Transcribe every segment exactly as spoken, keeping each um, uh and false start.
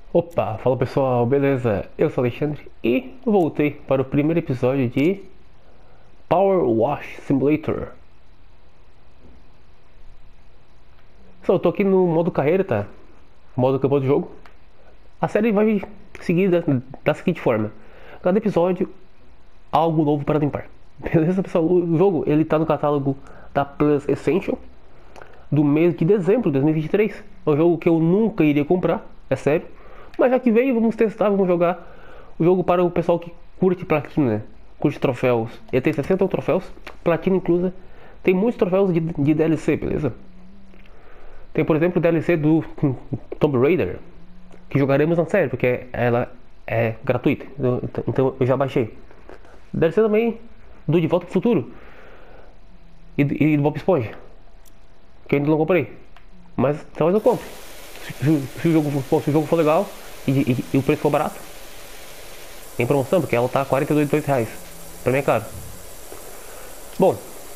Opa, fala pessoal, beleza? Eu sou o Alexandre e voltei para o primeiro episódio de Power Wash Simulator. Só eu tô aqui no modo carreira, tá? Modo campeão do jogo. A série vai seguir da, da seguinte forma: cada episódio, algo novo para limpar. Beleza, pessoal? O jogo ele tá no catálogo da Plus Essential do mês de dezembro de dois mil e vinte e três. É um jogo que eu nunca iria comprar, é sério. Mas já que veio, vamos testar, vamos jogar o jogo para o pessoal que curte platina, curte troféus. Ele tem sessenta troféus, platina inclusa. Tem muitos troféus de, de D L C, beleza? Tem, por exemplo, o D L C do Tomb Raider, que jogaremos na série, porque ela é gratuita. Então, então eu já baixei. D L C também do De Volta pro Futuro e, e do Bob Esponja, que eu ainda não comprei. Mas talvez eu compre. Se, se, o, jogo, for, se o jogo for legal e, e, e o preço for barato, em promoção, porque ela tá quarenta e dois reais. Pra mim é caro. Bom,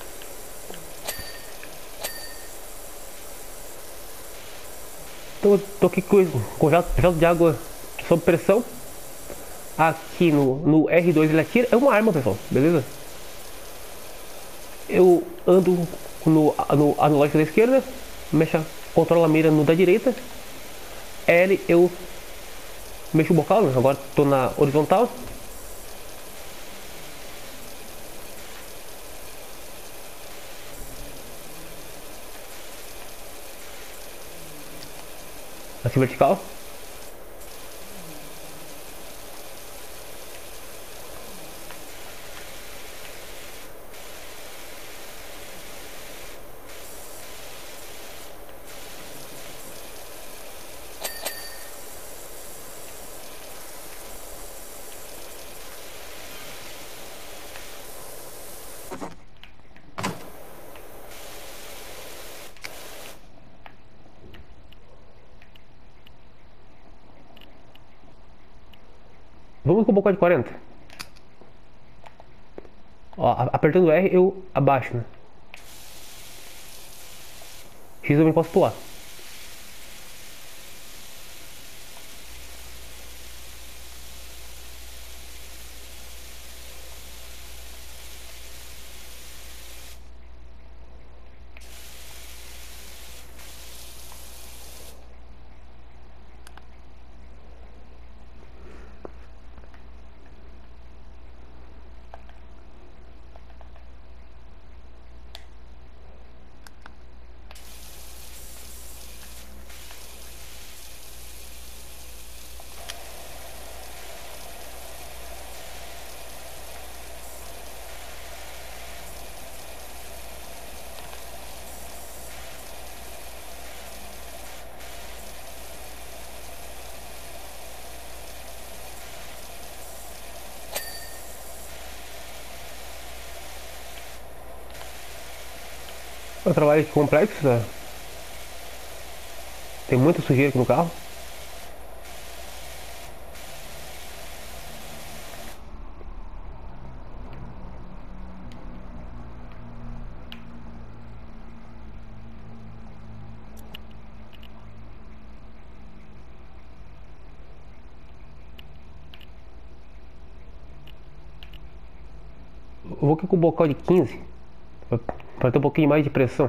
então eu tô aqui com, com jato, jato de água sob pressão. Aqui no, no R dois ele atira. É uma arma, pessoal, beleza? Eu ando no, no analógico da esquerda, mexa, controla a mira no da direita. L eu mexo o bocal, agora tô na horizontal. Aqui vertical. Vamos com o bocal de quarenta. Ó, apertando R eu abaixo, né? X eu também posso pular. É um trabalho complexo, né? Tem muita sujeira aqui no carro. Eu vou aqui com o bocal de quinze para ter um pouquinho mais de pressão.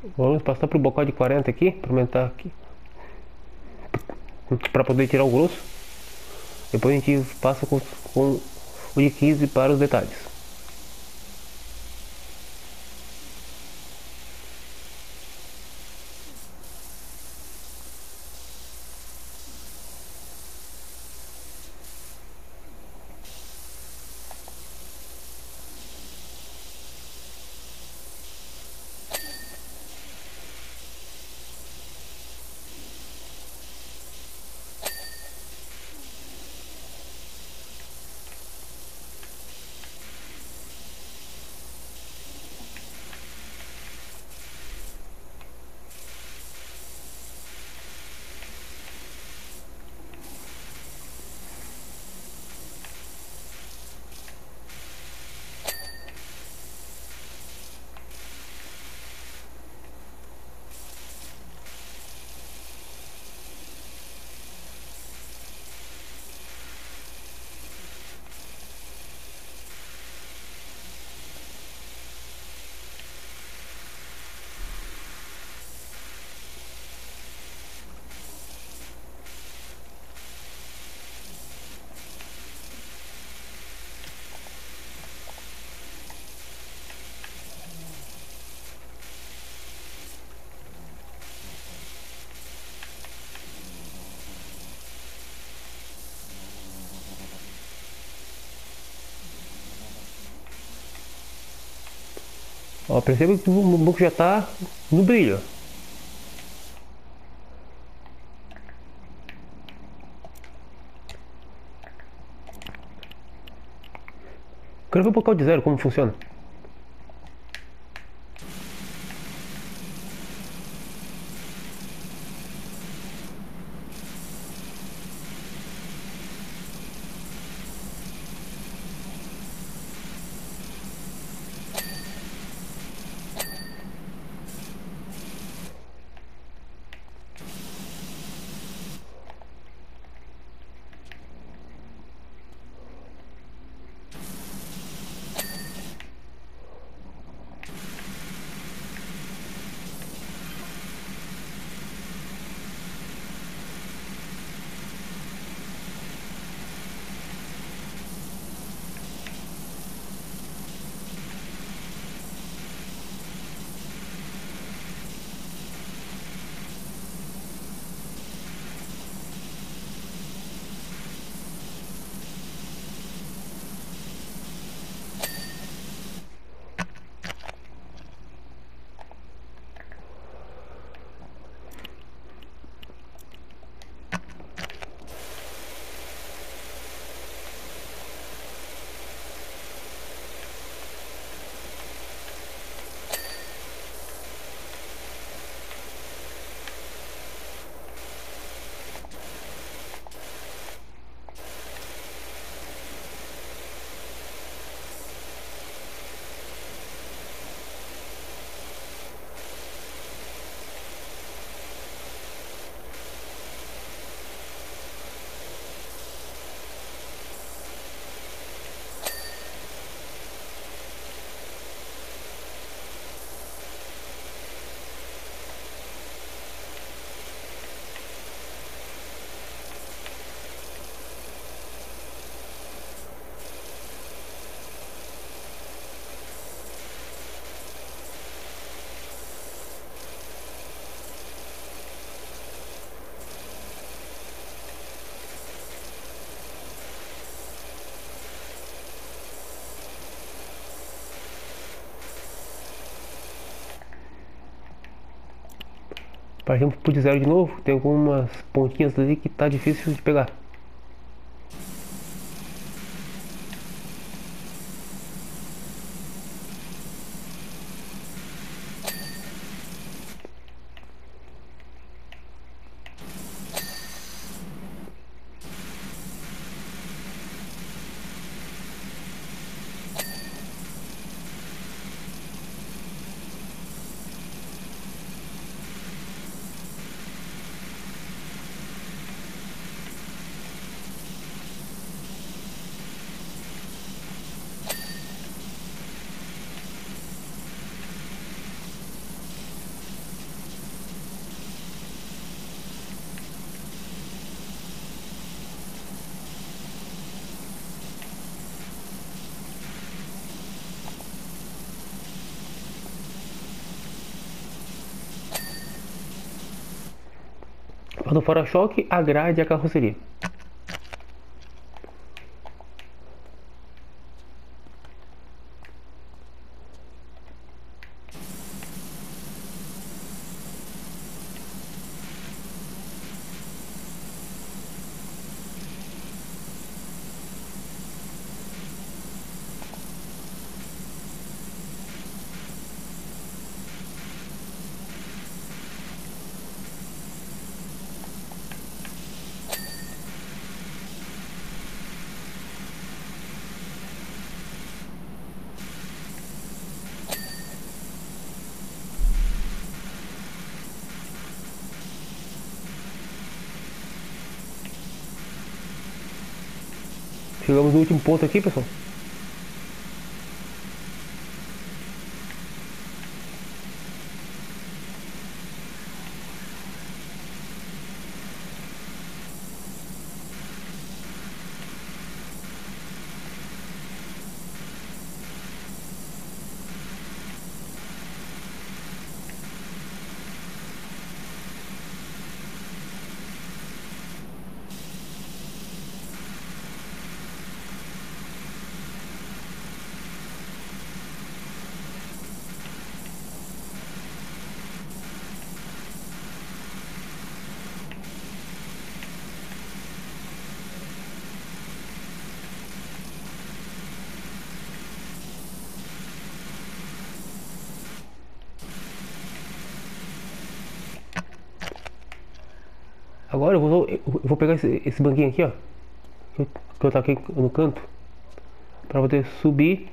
Vamos passar pro bocal de quarenta aqui, para aumentar aqui, para poder tirar o grosso. Depois a gente passa com, com o de quinze para os detalhes. Ó, perceba que o book já está no brilho. Quero ver o bocal de zero, como funciona. Partimos pro de zero de novo. Tem algumas pontinhas ali que tá difícil de pegar. No para-choque, a grade e a carroceria. Chegamos no último ponto aqui, pessoal. Agora eu vou, eu vou pegar esse, esse banquinho aqui, ó, que eu, que eu taquei no canto, para poder subir.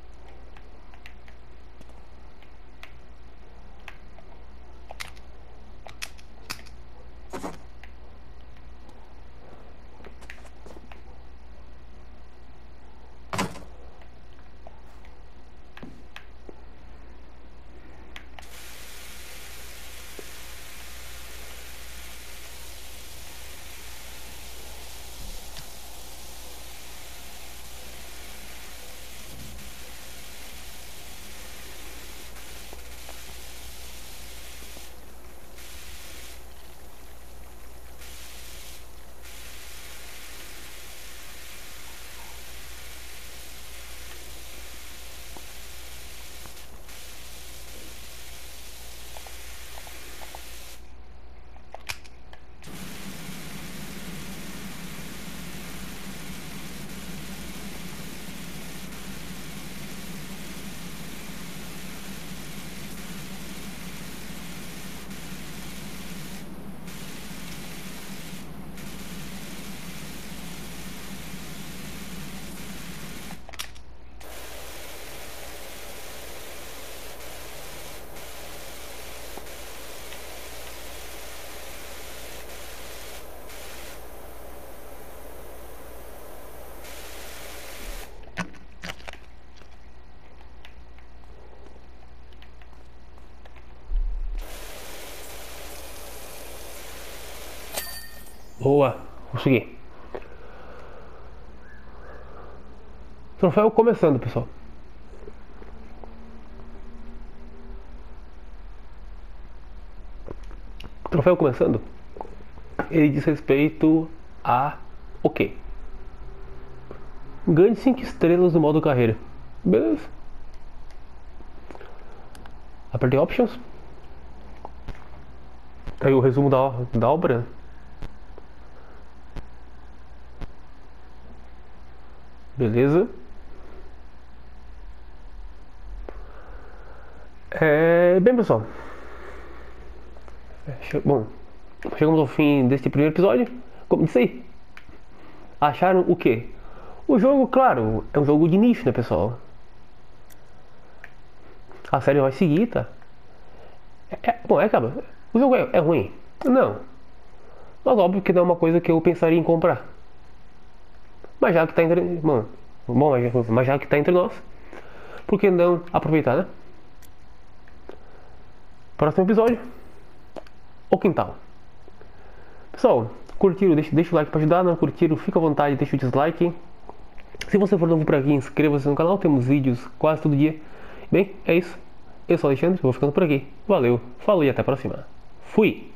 Boa, consegui. Troféu começando, pessoal. Troféu começando. Ele diz respeito a o quê? Ganhe cinco estrelas no modo carreira. Beleza. Apertei Options. Aí o resumo da, da obra. Beleza. É, bem, pessoal. Bom, chegamos ao fim deste primeiro episódio. Como disse aí, acharam o quê? O jogo, claro, é um jogo de nicho, né, pessoal? A série vai seguir, tá? É, é, bom, é, cara, o jogo é, é ruim? Não. Mas óbvio que não é uma coisa que eu pensaria em comprar. Mas já que tá entre... Bom, bom mas já que tá entre nós, por que não aproveitar, né? Próximo episódio, o quintal. Pessoal, curtiram? Deixa, deixa o like pra ajudar. Não curtiram? Fica à vontade, deixa o dislike. Se você for novo por aqui, inscreva-se no canal. Temos vídeos quase todo dia. Bem, é isso. Eu sou o Alexandre, vou ficando por aqui. Valeu, falou e até a próxima. Fui!